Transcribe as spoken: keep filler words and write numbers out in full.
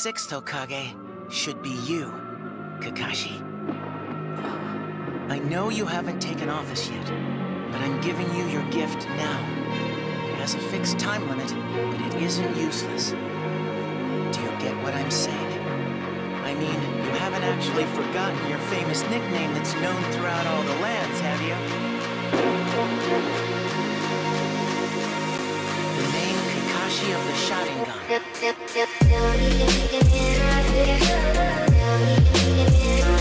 sixth Hokage should be you, Kakashi. I know you haven't taken office yet, but I'm giving you your gift now. It has a fixed time limit, but it isn't useless. Do you get what I'm saying? I mean, you haven't actually forgotten your famous nickname that's known throughout all the lands, have you? The name Kakashi of the Sharingan.